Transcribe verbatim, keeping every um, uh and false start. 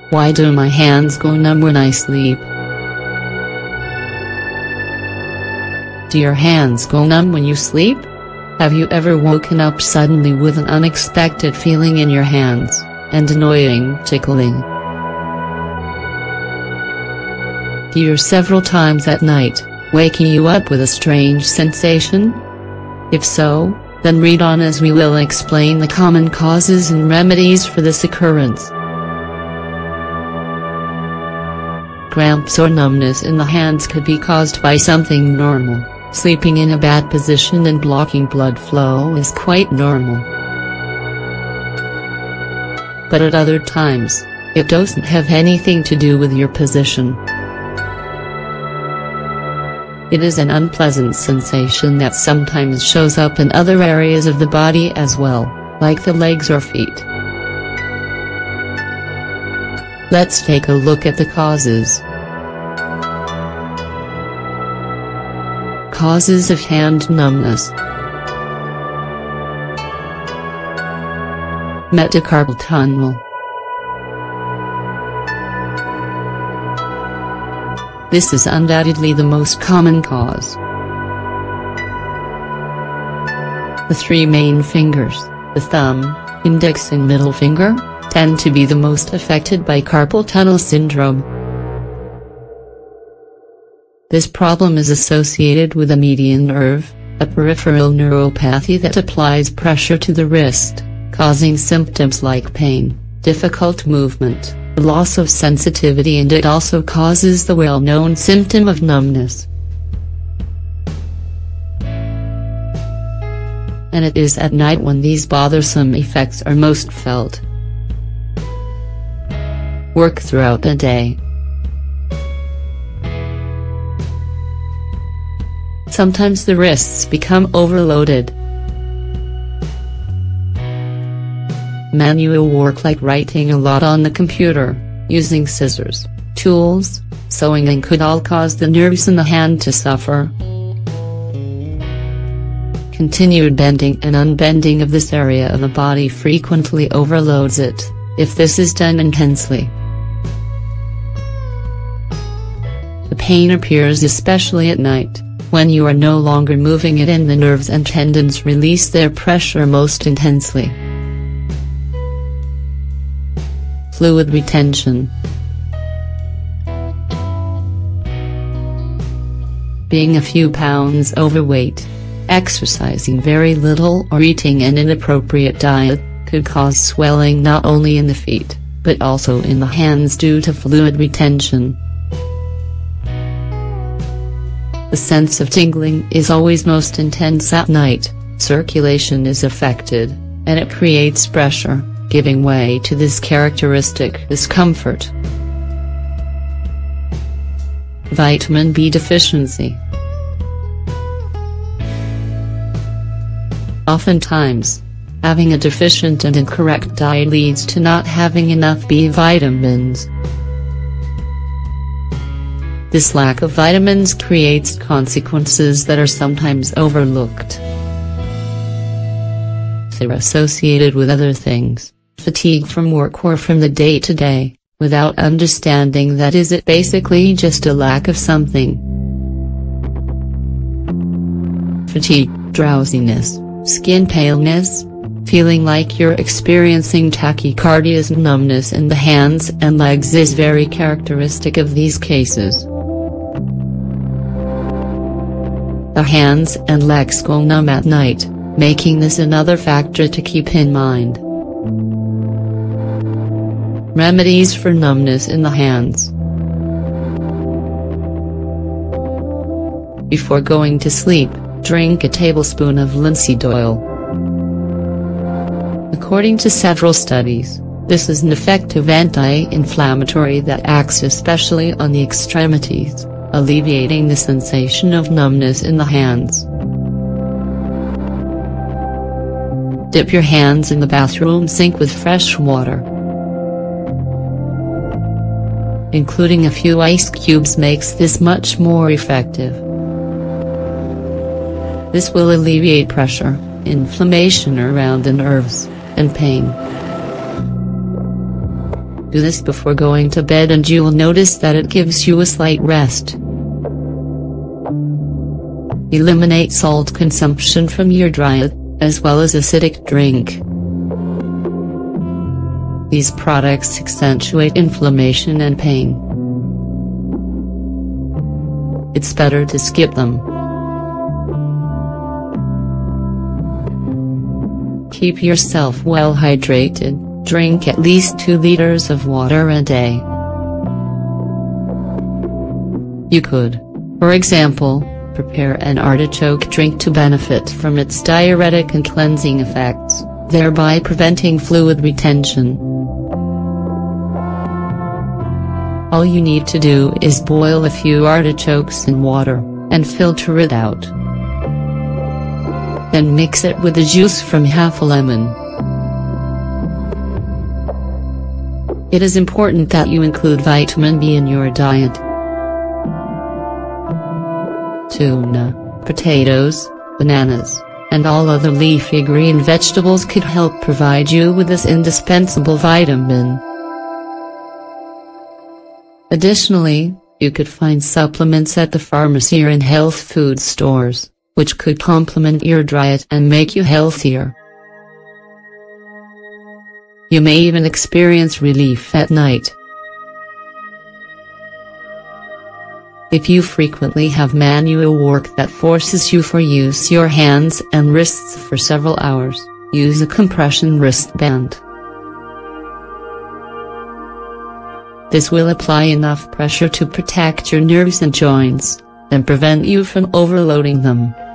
Why do my hands go numb when I sleep? Do your hands go numb when you sleep? Have you ever woken up suddenly with an unexpected feeling in your hands, and annoying tickling? Here several times at night, waking you up with a strange sensation? If so, then read on as we will explain the common causes and remedies for this occurrence. Cramps or numbness in the hands could be caused by something normal. Sleeping in a bad position and blocking blood flow is quite normal. But at other times, it doesn't have anything to do with your position. It is an unpleasant sensation that sometimes shows up in other areas of the body as well, like the legs or feet. Let's take a look at the causes. Causes of hand numbness. Metacarpal tunnel. This is undoubtedly the most common cause. The three main fingers, the thumb, index and middle finger, tend to be the most affected by carpal tunnel syndrome. This problem is associated with a median nerve, a peripheral neuropathy that applies pressure to the wrist, causing symptoms like pain, difficult movement, loss of sensitivity, and it also causes the well-known symptom of numbness. And it is at night when these bothersome effects are most felt. Work throughout the day. Sometimes the wrists become overloaded. Manual work like writing a lot on the computer, using scissors, tools, sewing and could all cause the nerves in the hand to suffer. Continued bending and unbending of this area of the body frequently overloads it, if this is done intensely. The pain appears especially at night, when you are no longer moving it and the nerves and tendons release their pressure most intensely. Fluid retention. Being a few pounds overweight, exercising very little or eating an inappropriate diet, could cause swelling not only in the feet, but also in the hands due to fluid retention. The sense of tingling is always most intense at night, circulation is affected, and it creates pressure, giving way to this characteristic discomfort. Vitamin B deficiency. Oftentimes, having a deficient and incorrect diet leads to not having enough B vitamins. This lack of vitamins creates consequences that are sometimes overlooked. They're associated with other things, fatigue from work or from the day-to-day, without understanding that is it basically just a lack of something. Fatigue, drowsiness, skin paleness, feeling like you're experiencing tachycardia and numbness in the hands and legs is very characteristic of these cases. The hands and legs go numb at night, making this another factor to keep in mind. Remedies for numbness in the hands. Before going to sleep, drink a tablespoon of linseed oil. According to several studies, this is an effective anti-inflammatory that acts especially on the extremities, alleviating the sensation of numbness in the hands. Dip your hands in the bathroom sink with fresh water. Including a few ice cubes makes this much more effective. This will alleviate pressure, inflammation around the nerves, and pain. Do this before going to bed and you will notice that it gives you a slight rest. Eliminate salt consumption from your diet, as well as acidic drink. These products accentuate inflammation and pain. It's better to skip them. Keep yourself well hydrated. Drink at least two liters of water a day. You could, for example, prepare an artichoke drink to benefit from its diuretic and cleansing effects, thereby preventing fluid retention. All you need to do is boil a few artichokes in water, and filter it out. Then mix it with the juice from half a lemon. It is important that you include vitamin B in your diet. Tuna, potatoes, bananas, and all other leafy green vegetables could help provide you with this indispensable vitamin. Additionally, you could find supplements at the pharmacy or in health food stores, which could complement your diet and make you healthier. You may even experience relief at night. If you frequently have manual work that forces you for use your hands and wrists for several hours, use a compression wristband. This will apply enough pressure to protect your nerves and joints, and prevent you from overloading them.